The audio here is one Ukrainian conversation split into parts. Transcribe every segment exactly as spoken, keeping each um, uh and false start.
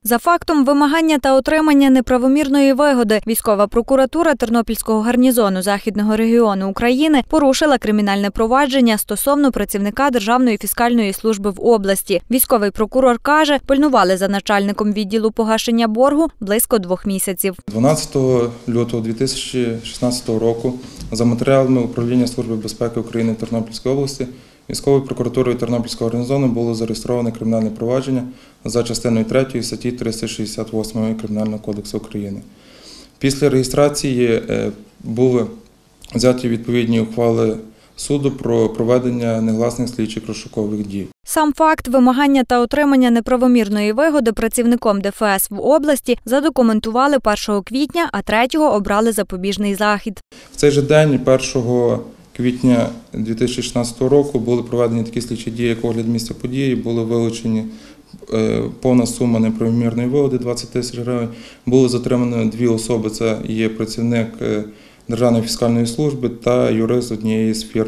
За фактом вимагання та отримання неправомірної вигоди військова прокуратура Тернопільського гарнізону Західного регіону України порушила кримінальне провадження стосовно працівника Державної фіскальної служби в області. Військовий прокурор каже, пильнували за начальником відділу погашення боргу близько двох місяців. дванадцятого лютого дві тисячі шістнадцятого року за матеріалами Управління Служби безпеки України Тернопільської області Військовою прокуратурою Тернопільського гарнізону було зареєстроване кримінальне провадження за частиною третьою статті триста шістдесят восьмої Кримінального кодексу України. Після реєстрації були взяті відповідні ухвали суду про проведення негласних слідчих розшукових дій. Сам факт вимагання та отримання неправомірної вигоди працівником Де Фе Ес в області задокументували першого квітня, а третього обрали запобіжний захід. В цей же день, першого квітня дві тисячі шістнадцятого року, були проведені такі слідчі дії, як огляд місця події, були вилучені повна сума неправомірної вигоди – двадцять тисяч гривень. Було затримано дві особи, це є працівник Державної фіскальної служби та юрист однієї з фірм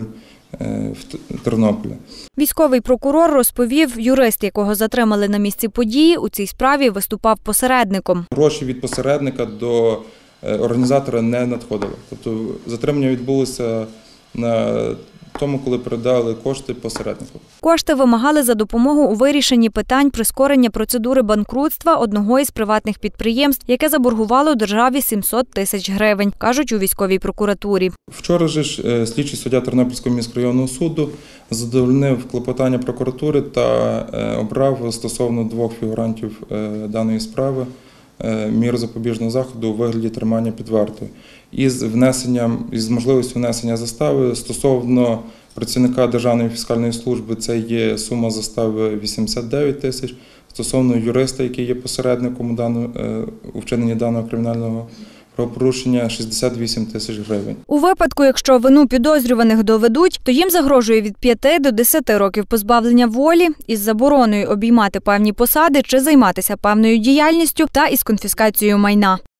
в Тернополі. Військовий прокурор розповів, юрист, якого затримали на місці події, у цій справі виступав посередником. Гроші від посередника до організатора не надходили. Тобто затримання відбулося на тому, коли передали кошти посереднику. Кошти вимагали за допомогу у вирішенні питань прискорення процедури банкрутства одного із приватних підприємств, яке заборгувало державі сімсот тисяч гривень, кажуть у військовій прокуратурі. Вчора ж слідчий суддя Тернопільського міськрайонного суду задовольнив клопотання прокуратури та обрав стосовно двох фігурантів даної справи міру запобіжного заходу у вигляді тримання під вартою. Із внесенням, із можливістю внесення застави стосовно працівника Державної фіскальної служби це є сума застави вісімдесят дев'ять тисяч, стосовно юриста, який є посередником у вчиненні даного кримінального правопорушення – шістдесят вісім тисяч гривень. У випадку, якщо вину підозрюваних доведуть, то їм загрожує від п'яти до десяти років позбавлення волі із забороною обіймати певні посади чи займатися певною діяльністю та із конфіскацією майна.